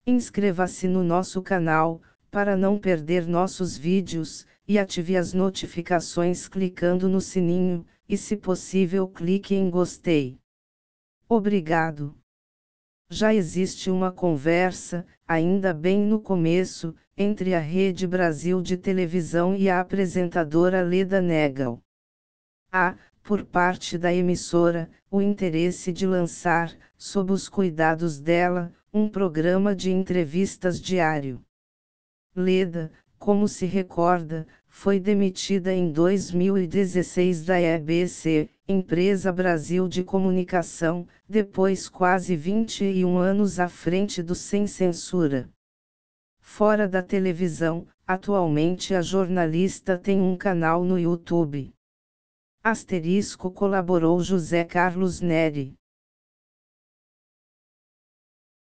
Inscreva-se no nosso canal, para não perder nossos vídeos, e ative as notificações clicando no sininho, e se possível clique em gostei. Obrigado. Já existe uma conversa, ainda bem no começo, entre a Rede Brasil de televisão e a apresentadora Leda Nagel. Há, por parte da emissora, o interesse de lançar, sob os cuidados dela, um programa de entrevistas diário. Leda, como se recorda, foi demitida em 2016 da EBC, Empresa Brasil de Comunicação, depois quase 21 anos à frente do Sem Censura. Fora da televisão, atualmente a jornalista tem um canal no YouTube. * colaborou José Carlos Neri.